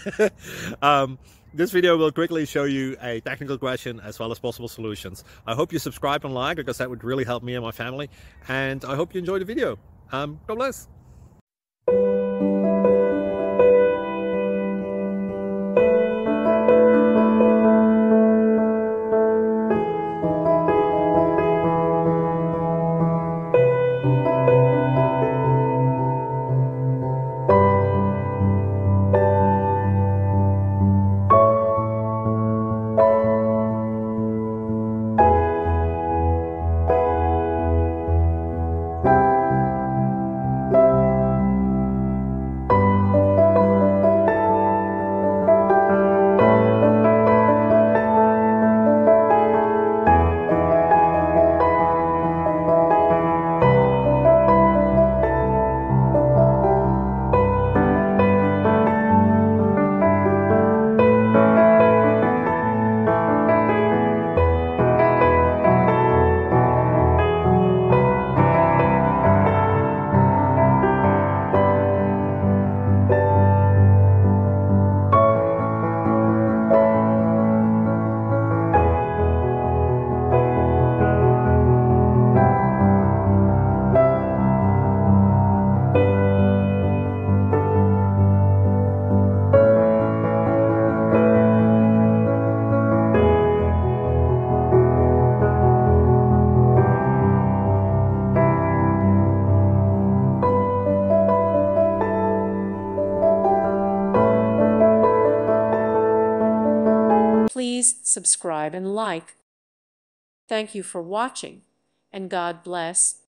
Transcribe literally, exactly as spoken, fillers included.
um, this video will quickly show you a technical question as well as possible solutions. I hope you subscribe and like, because that would really help me and my family. And I hope you enjoy the video. Um, God bless. Please subscribe and like. Thank you for watching, and God bless.